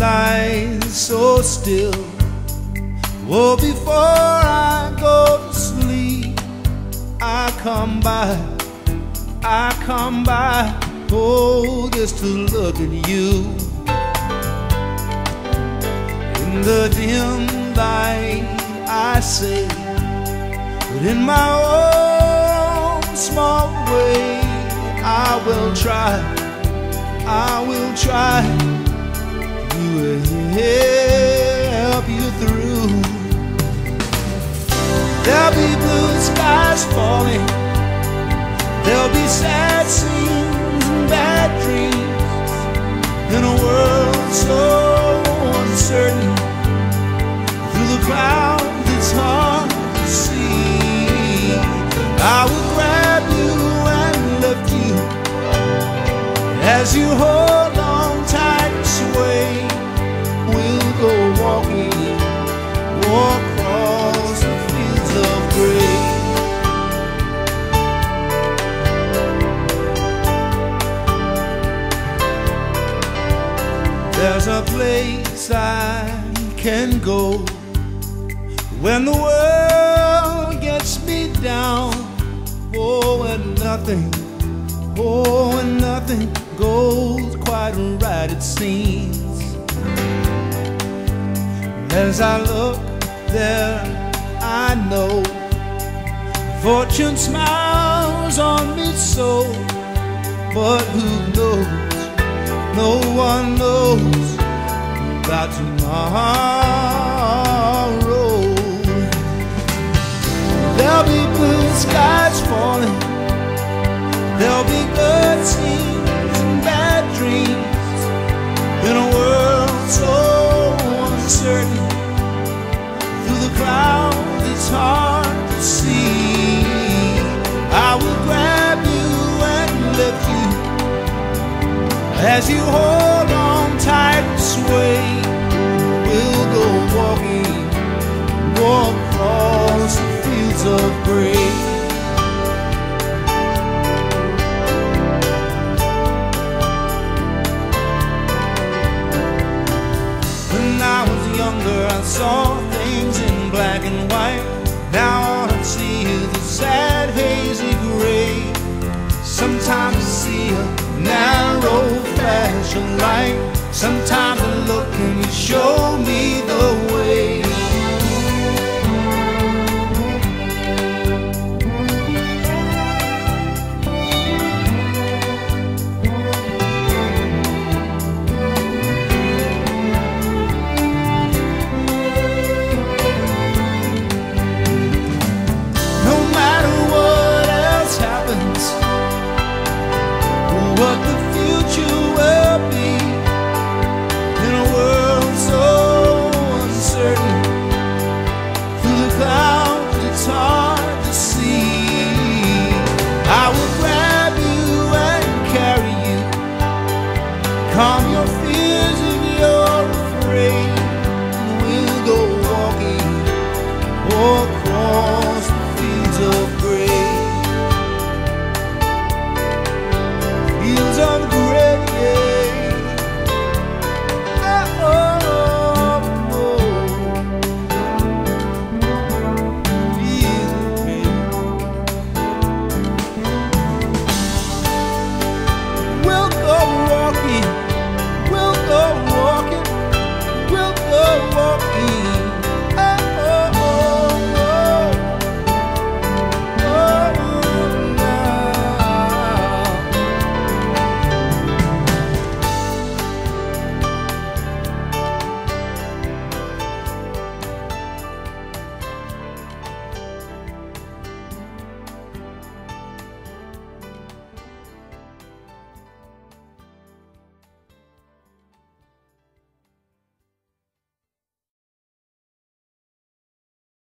lies so still. Oh, before I go to sleep, I come by, oh, just to look at you. In the dim light I say, but in my own small way, I will try to help you through. There'll be blue skies falling, there'll be sad scenes and bad dreams, in a world so uncertain. Through the clouds it's hard to see. I will grab you and lift you as you hold on tight and sway. We'll go walking, walk across the fields of gray. There's a place I can go when the world gets me down. Oh, and nothing goes quite right, it seems. As I look there, I know fortune smiles on me so. But who knows? No one knows about tomorrow. There'll be blue skies falling, there'll be good scenes and bad dreams, in a world so uncertain. Through the clouds it's hard to see. I will grab you and lift you as you hold on tight and sway. We'll go walking, walk across the fields of gray. When I was younger, I saw things in black and white. Now all I see is a sad, hazy gray. Sometimes I see a narrow flash of light. Sometimes I look and you show me the way. No matter what else happens, what the future will be, in a world so uncertain. Through the clouds it's hard to see. I will grab you and carry you, calm